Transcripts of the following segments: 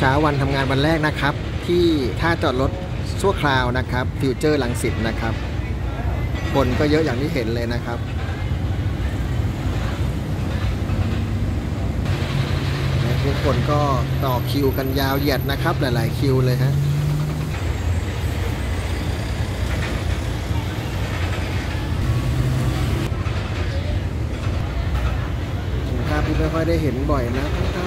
ช้าวันทำงานวันแรกนะครับที่ท่าจอดรถชั่วคราวนะครับฟิวเจอร์รังสิตนะครับคนก็เยอะอย่างที่เห็นเลยนะครับทุกคนก็ต่อคิวกันยาวเหยียดนะครับหลายๆคิวเลยฮะภาพที่ไม่ค่อยได้เห็นบ่อยนะครับ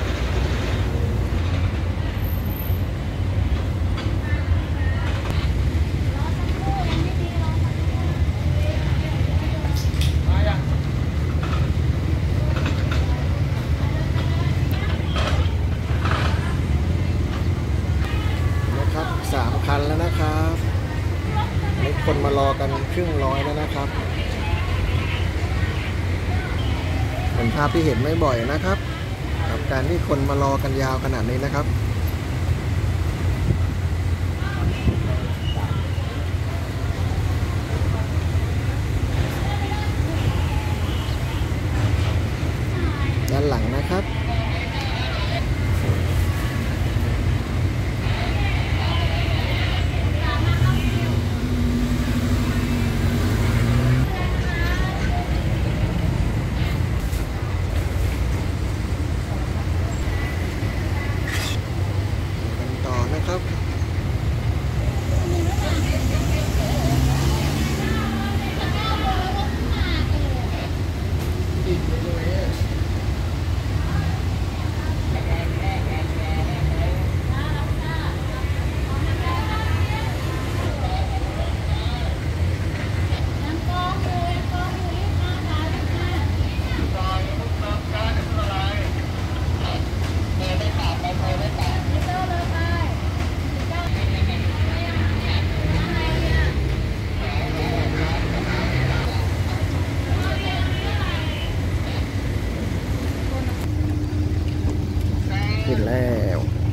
3 คันแล้วนะครับมีคนมารอกันครึ่งร้อยแล้วนะครับเป็นภาพที่เห็นไม่บ่อยนะครับกับการที่คนมารอกันยาวขนาดนี้นะครับด้านหลังนะครับครับขึ้นแล้ว